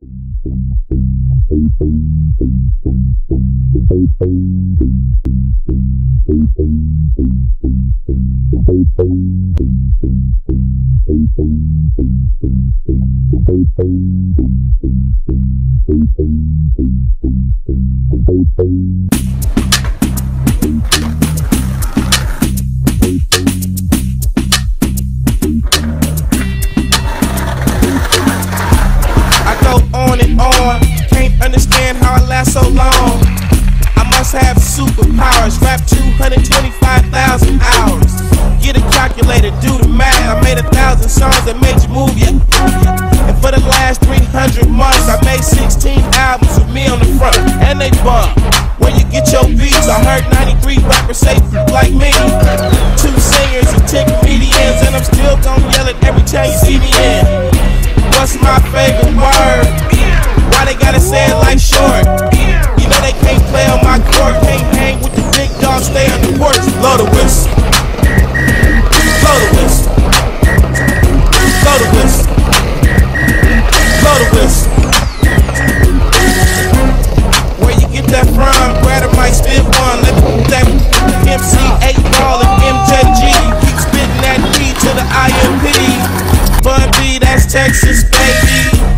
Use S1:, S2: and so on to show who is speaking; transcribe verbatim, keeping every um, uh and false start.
S1: Understand how I last so long. I must have superpowers. Rap two hundred twenty-five thousand hours. Get a calculator, do the math. I made a thousand songs that made you move, yeah. And for the last three hundred months, I made sixteen albums with me on the front, and they bump. Where you get your beats? I heard ninety-three rappers say like me. Two singers and ten comedians, and I'm still gon' yell it every time you see me in. What's my favorite word? Why they gotta say it like short? You know they can't play on my court. Can't hang with the big dogs, stay on the porch. Blow the whistle. Blow the whistle. Blow the whistle. Blow the whistle. Where you get that from? Grab a mic, spit one. Let me that M C eight Ball and M J G. Keep spitting that D to the I M P. Bun B, that's Texas, baby.